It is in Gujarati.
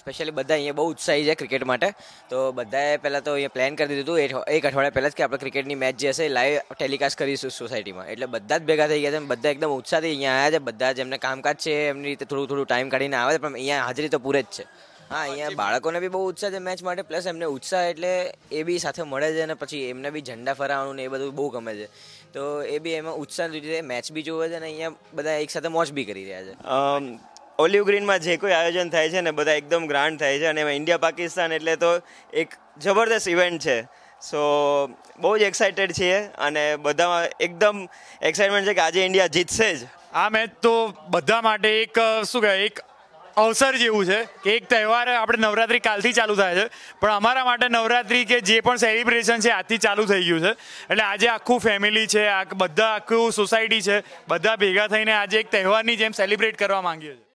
સ્પેશિયલી બધા અહીંયા બહુ ઉત્સાહી છે ક્રિકેટ માટે. તો બધાએ પહેલાં તો અહીંયા પ્લાન કરી દીધું હતું એક અઠવાડિયા પહેલાં જ કે આપણે ક્રિકેટની મેચ જે હશે લાઈવ ટેલિકાસ્ટ કરીશું સોસાયટીમાં. એટલે બધા જ ભેગા થઈ ગયા છે, બધા એકદમ ઉત્સાહથી અહીંયા આવ્યા છે. બધા જ એમને કામકાજ છે એમની રીતે થોડું ટાઈમ કાઢીને આવે છે, પણ અહીંયા હાજરી તો પૂરે જ છે. હા, અહીંયા બાળકોને બી બહુ ઉત્સાહ છે મેચ માટે, પ્લસ એમને ઉત્સાહ એટલે એ બી સાથે મળે છે અને પછી એમને બી ઝંડા ફરાવવાનું ને એ બધું બહુ ગમે છે. તો એ બી એમાં ઉત્સાહ રીતે મેચ બી જોવે છે અને અહીંયા બધા એક સાથે મોજ બી કરી રહ્યા છે. ઓલિવ ગ્રીનમાં જે કોઈ આયોજન થાય છે ને બધા એકદમ ગ્રાન્ડ થાય છે અને એમાં ઇન્ડિયા પાકિસ્તાન એટલે તો એક જબરદસ્ત ઇવેન્ટ છે. સો બહુ જ એક્સાઇટેડ છીએ અને બધામાં એકદમ એક્સાઇટમેન્ટ છે કે આજે ઇન્ડિયા જીતશે જ. આ મેચ તો બધા માટે એક શું કહેવાય એક અવસર જેવું છે કે એક તહેવાર. આપણે નવરાત્રિ કાલથી ચાલુ થાય છે, પણ અમારા માટે નવરાત્રિ કે જે પણ સેલિબ્રેશન છે આજથી ચાલુ થઈ ગયું છે. એટલે આજે આખું ફેમિલી છે, બધા આખું સોસાયટી છે, બધા ભેગા થઈને આજે એક તહેવારની જેમ સેલિબ્રેટ કરવા માંગીએ છીએ.